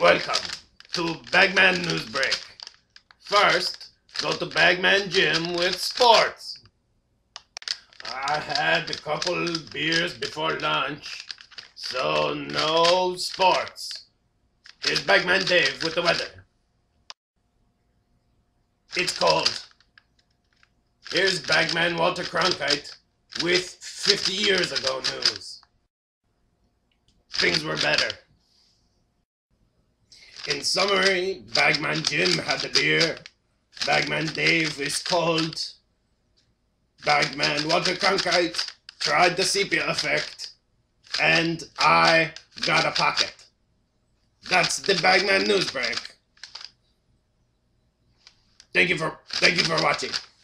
Welcome to Bagman Newsbreak. First, go to Bagman Jim with sports. I had a couple beers before lunch, so no sports. Here's Bagman Dave with the weather. It's cold. Here's Bagman Walter Cronkite with 50 years ago news. Things were better. In summary, Bagman Jim had the beer, Bagman Dave is cold, Bagman Walter Cronkite tried the sepia effect, and I got a pocket. That's the Bagman Newsbreak. Thank you for watching.